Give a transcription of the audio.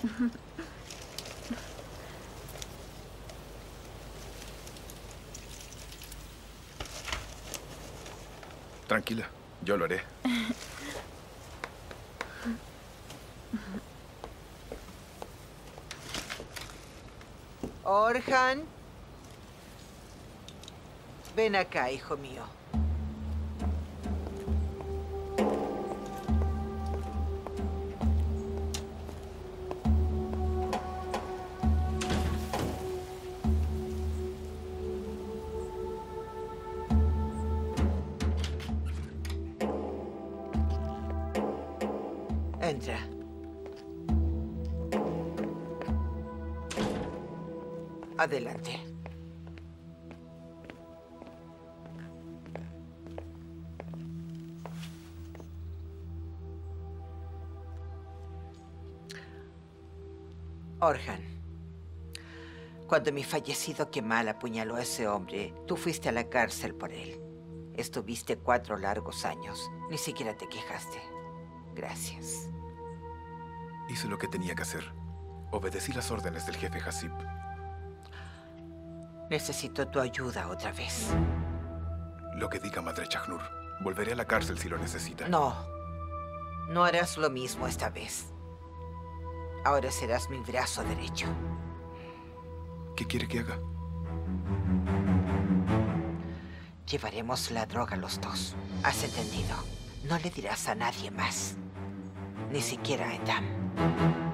Tranquila, yo lo haré. Orhan. Ven acá, hijo mío. Entra. Adelante. Orhan, cuando mi fallecido Kemal apuñaló a ese hombre, tú fuiste a la cárcel por él. Estuviste 4 largos años. Ni siquiera te quejaste. Gracias. Hice lo que tenía que hacer. Obedecí las órdenes del jefe Hasip. Necesito tu ayuda otra vez. Lo que diga Madre Chahnur. Volveré a la cárcel si lo necesita. No. No harás lo mismo esta vez. Ahora serás mi brazo derecho. ¿Qué quiere que haga? Llevaremos la droga los dos. ¿Has entendido? No le dirás a nadie más. Ni siquiera a Edam.